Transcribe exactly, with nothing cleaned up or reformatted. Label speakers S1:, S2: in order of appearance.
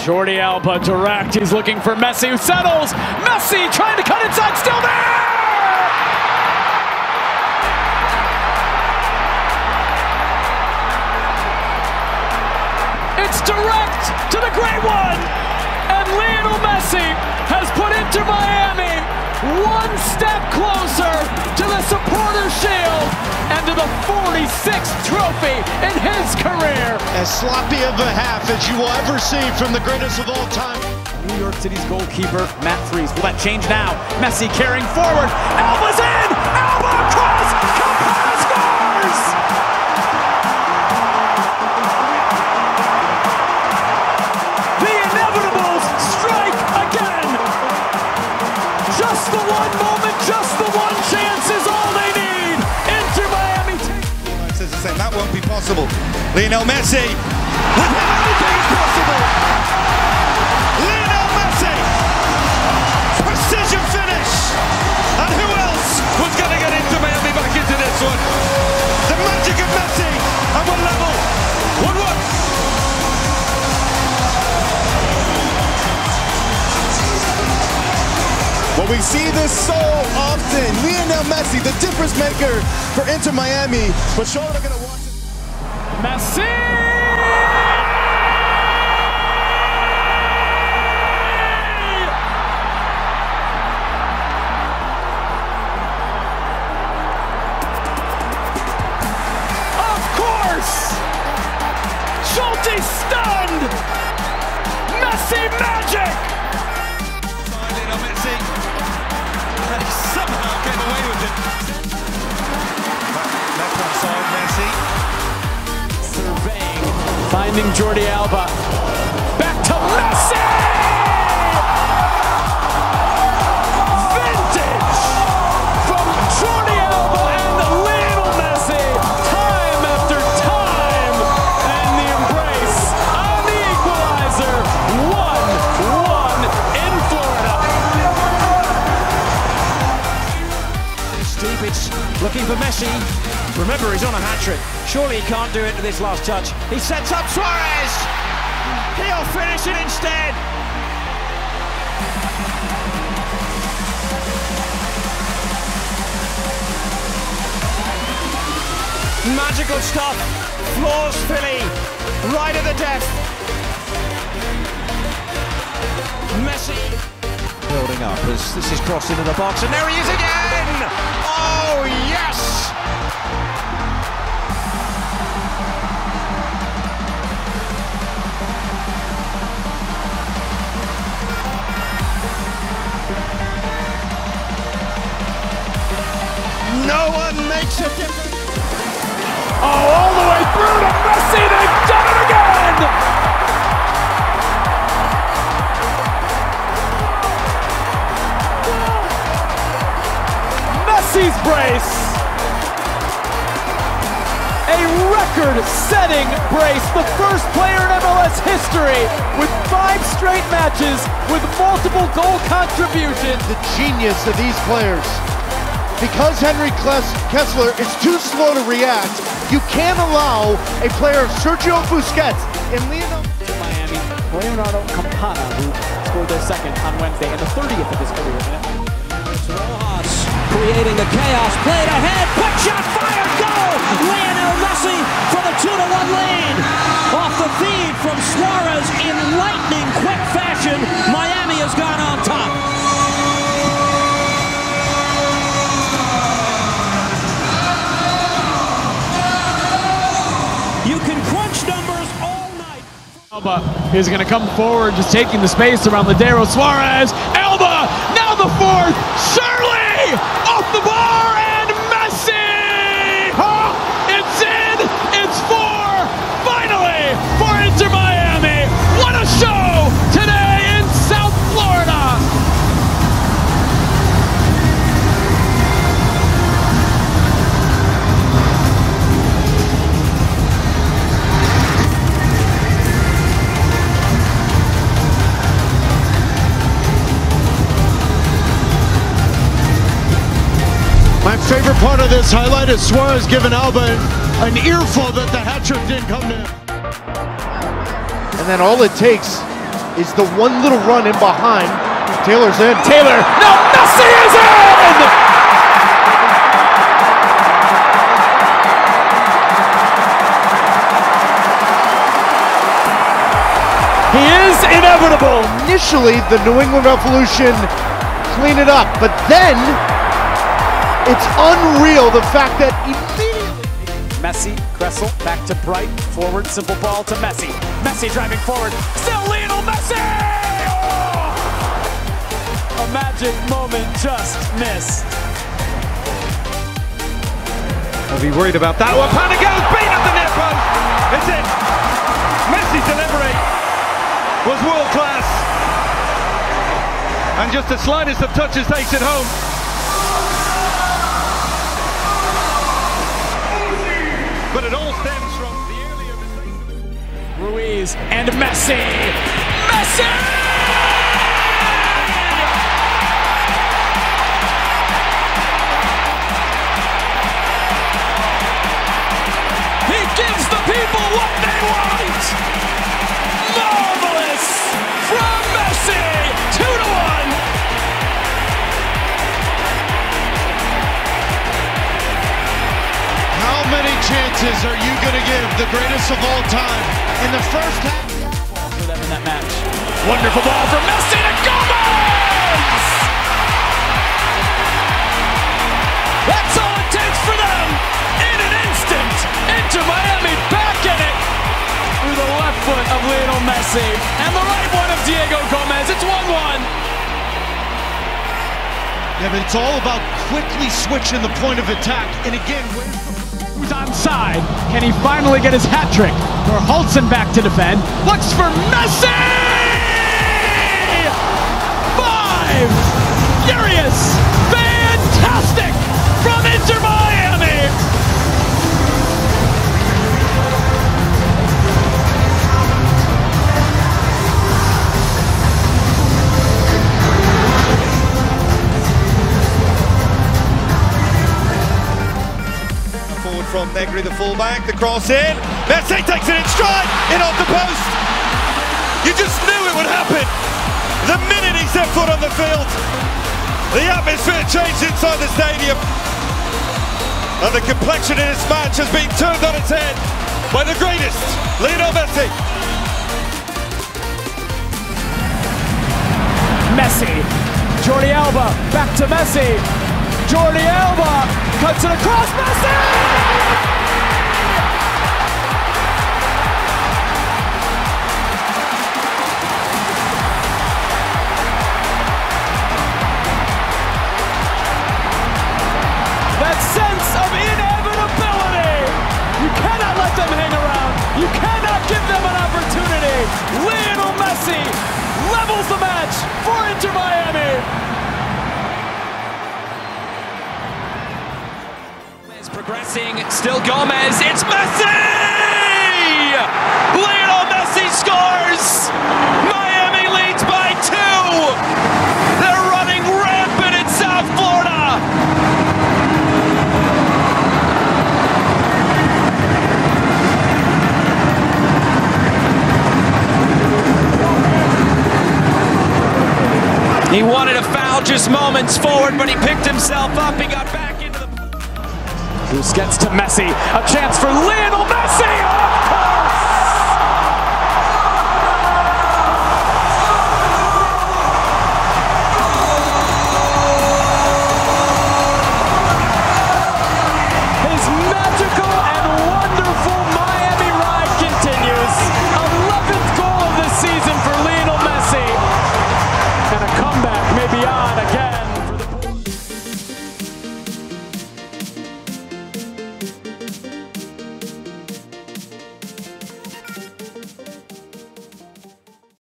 S1: Jordi Alba direct. He's looking for Messi, who settles. Messi trying to cut inside, still there! It's direct to the great one, and Lionel Messi has put Inter Miami one step closer to the Supporters' Shield and to the forty-sixth trophy in his career.
S2: As sloppy of a half as you will ever see from the greatest of all time.
S1: New York City's goalkeeper, Matt Freese. Will that change now? Messi carrying forward. Alba's in! Alba across! Campana scores! The inevitables strike again! Just the one moment, just the one chance is all they need! Inter Miami takes...
S3: Says the same. That won't be possible. Lionel Messi! With him, everything is possible! Lionel Messi! Precision finish! And who else was going to get Inter Miami back into this one? The magic of Messi! And we're level! one one!
S4: Well, we see this so often. Lionel Messi, the difference maker for Inter Miami. But sure, they're going to watch it.
S1: Messi! Schulte stunned! Messi magic!
S3: Lionel Messi. They somehow came away with it. Left hand side, Messi.
S1: Surveying, finding Jordi Alba. Back to Messi! Vintage from Jordi Alba and Lionel Messi. Time after time. And the embrace on the equalizer. one one in Florida.
S5: Stepic looking for Messi. Remember, he's on a hat-trick. Surely he can't do it to this last touch. He sets up Suarez! He'll finish it instead! Magical stuff. Floors Philly. Right at the death. Messi. Building up as this is crossed into the box, and there he is again! Oh, yes! No one makes a difference.
S1: Oh, all the way through to Messi, they've done it again! Messi's brace! A record-setting brace, the first player in M L S history with five straight matches with multiple goal contributions.
S2: The genius of these players. Because Henry Kessler is too slow to react, you can't allow a player of Sergio Busquets and Lionel
S1: to Miami, Leonardo Campana, who scored their second on Wednesday and the thirtieth of his career.
S5: Rojas creating the chaos, played ahead, quick shot, fired, goal! Lionel Messi for the two to one lead. Off the feed from Suarez in lightning quick fashion, Miami has gone on top. You can crunch numbers all night.
S1: Alba is going to come forward, just taking the space around Ladero. Suarez, Alba, now the fourth, Shirley, off the bar, and Messi! Oh, it's in, it's four, finally, for Inter Miami. What a show today in South Florida!
S2: My favorite part of this highlight is Suarez giving Alba an earful that the hat trick didn't come to him. And then all it takes is the one little run in behind. Taylor's in.
S1: Taylor, no, Messi is in! He is inevitable.
S2: Initially, the New England Revolution clean it up, but then it's unreal the fact that immediately
S6: Messi, Kressel, back to Bright, forward, simple ball to Messi. Messi driving forward, still Lionel Messi! Oh! A magic moment just missed.
S3: I'll be worried about that one. Panago's beat at the near post. It's in. Messi's delivery was world class. And just the slightest of touches takes it home. But it all stems from the earlier mistakes.
S1: Ruiz and Messi. Messi! He gives the people what they want. Marvelous from Messi. Two to one.
S2: how many chances are you going to give the greatest of all time in the first half?
S6: For them in that match.
S1: Wonderful ball from Messi to Gomez! That's all it takes for them. In an instant, Inter Miami back in it. Through the left foot of Lionel Messi and the right one of Diego Gomez. It's one one.
S2: Yeah, but it's all about quickly switching the point of attack. And again,
S1: Who's onside? Can he finally get his hat trick? Or Hultzen back to defend. Looks for Messi! Five! Furious! Fantastic! From Inter Miami!
S3: Forward from Negri, the fullback, the cross in. Messi takes it in stride, in off the post. You just knew it would happen. The minute he set foot on the field, the atmosphere changed inside the stadium. And the complexion in this match has been turned on its head by the greatest, Lionel Messi.
S1: Messi, Jordi Alba, back to Messi. Jordi Alba cuts it across Messi! That sense of inevitability! You cannot let them hang around. You cannot give them an opportunity. Lionel Messi levels the match for Inter Miami.
S7: Progressing, still Gomez, it's Messi! Lionel Messi scores! Miami leads by two! They're running rampant in South Florida! He wanted a foul just moments forward, but he picked himself up, he got back into the...
S1: Busquets to Messi, a chance for Lionel Messi!